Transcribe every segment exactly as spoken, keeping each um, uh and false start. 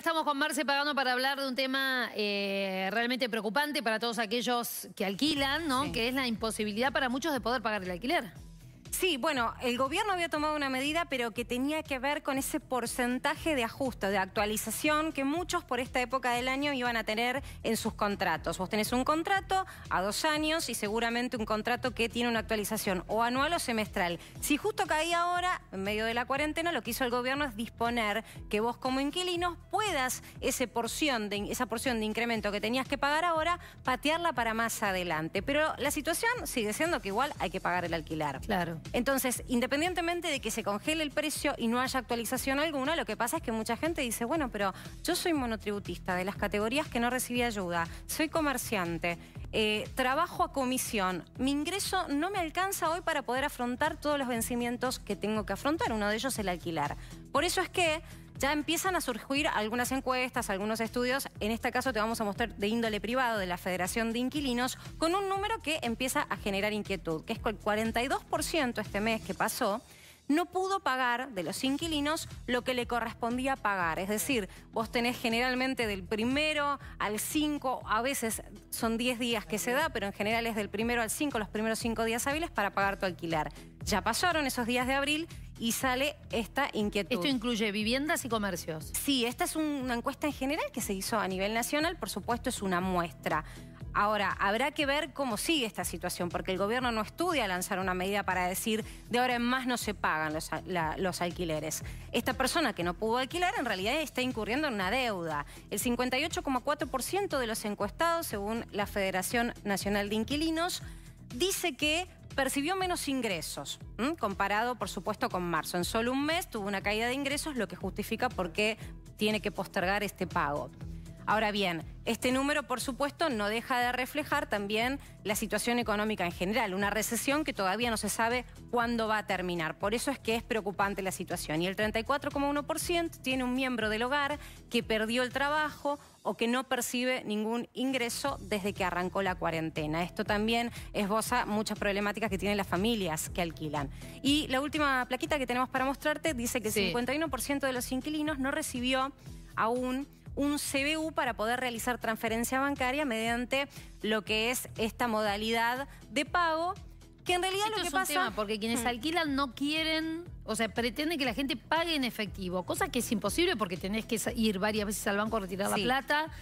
estamos con Marce Pagano para hablar de un tema eh, realmente preocupante para todos aquellos que alquilan, ¿no? Sí. Que es la imposibilidad para muchos de poder pagar el alquiler. Sí, bueno, el gobierno había tomado una medida, pero que tenía que ver con ese porcentaje de ajuste, de actualización que muchos por esta época del año iban a tener en sus contratos. Vos tenés un contrato a dos años y seguramente un contrato que tiene una actualización o anual o semestral. Si justo caía ahora, en medio de la cuarentena, lo que hizo el gobierno es disponer que vos como inquilino puedas ese porción de, esa porción de incremento que tenías que pagar ahora, patearla para más adelante. Pero la situación sigue siendo que igual hay que pagar el alquiler. Claro. Entonces, independientemente de que se congele el precio y no haya actualización alguna, lo que pasa es que mucha gente dice, bueno, pero yo soy monotributista de las categorías que no recibí ayuda, soy comerciante, eh, trabajo a comisión, mi ingreso no me alcanza hoy para poder afrontar todos los vencimientos que tengo que afrontar, uno de ellos el alquilar. Por eso es que ya empiezan a surgir algunas encuestas, algunos estudios, en este caso te vamos a mostrar de índole privado de la Federación de Inquilinos, con un número que empieza a generar inquietud, que es que el cuarenta y dos por ciento este mes que pasó no pudo pagar de los inquilinos lo que le correspondía pagar. Es decir, vos tenés generalmente del primero al cinco, a veces son diez días que se da, pero en general es del primero al cinco, los primeros cinco días hábiles para pagar tu alquiler. Ya pasaron esos días de abril y sale esta inquietud. ¿Esto incluye viviendas y comercios? Sí, esta es una encuesta en general que se hizo a nivel nacional, por supuesto es una muestra. Ahora, habrá que ver cómo sigue esta situación, porque el gobierno no estudia lanzar una medida para decir de ahora en más no se pagan los, la, los alquileres. Esta persona que no pudo alquilar en realidad está incurriendo en una deuda. El cincuenta y ocho coma cuatro por ciento de los encuestados, según la Federación Nacional de Inquilinos, dice que percibió menos ingresos, ¿m? comparado, por supuesto, con marzo. En solo un mes tuvo una caída de ingresos, lo que justifica por qué tiene que postergar este pago. Ahora bien, este número, por supuesto, no deja de reflejar también la situación económica en general, una recesión que todavía no se sabe cuándo va a terminar. Por eso es que es preocupante la situación. Y el treinta y cuatro coma uno por ciento tiene un miembro del hogar que perdió el trabajo o que no percibe ningún ingreso desde que arrancó la cuarentena. Esto también esboza muchas problemáticas que tienen las familias que alquilan. Y la última plaquita que tenemos para mostrarte dice que el sí. cincuenta y uno por ciento de los inquilinos no recibió aún un C B U para poder realizar transferencia bancaria mediante lo que es esta modalidad de pago, que en realidad Esto lo que es pasa... un tema, porque quienes hmm. alquilan no quieren, o sea, pretenden que la gente pague en efectivo, cosa que es imposible porque tenés que ir varias veces al banco a retirar sí. la plata.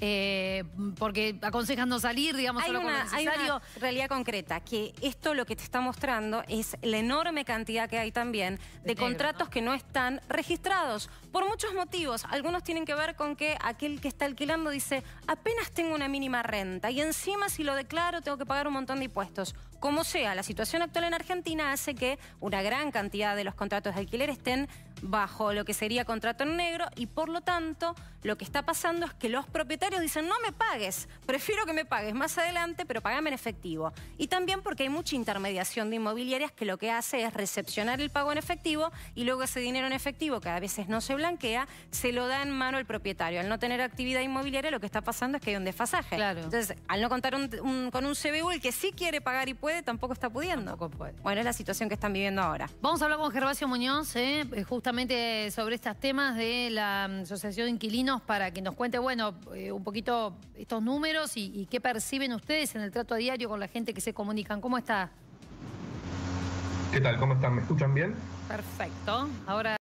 Eh, porque aconsejan no salir, digamos, hay solo una, con lo necesario. Hay una realidad concreta, que esto lo que te está mostrando es la enorme cantidad que hay también de, de contratos negro, ¿no? que no están registrados, por muchos motivos. Algunos tienen que ver con que aquel que está alquilando dice, apenas tengo una mínima renta y encima si lo declaro tengo que pagar un montón de impuestos. Como sea, la situación actual en Argentina hace que una gran cantidad de los contratos de alquiler estén bajo lo que sería contrato en negro y por lo tanto lo que está pasando es que los propietarios dicen no me pagues, prefiero que me pagues más adelante pero pagame en efectivo. Y también porque hay mucha intermediación de inmobiliarias que lo que hace es recepcionar el pago en efectivo y luego ese dinero en efectivo que a veces no se blanquea, se lo da en mano el propietario. Al no tener actividad inmobiliaria lo que está pasando es que hay un desfasaje. Claro. Entonces al no contar un, un, con un C B U el que sí quiere pagar y puede tampoco está pudiendo. Tampoco puede. Bueno, es la situación que están viviendo ahora. Vamos a hablar con Gervasio Muñoz, ¿eh? justamente sobre estos temas de la Asociación de Inquilinos para que nos cuente, bueno, eh, un poquito estos números y, y qué perciben ustedes en el trato a diario con la gente que se comunican. ¿Cómo está? ¿Qué tal? ¿Cómo están? ¿Me escuchan bien? Perfecto. Ahora...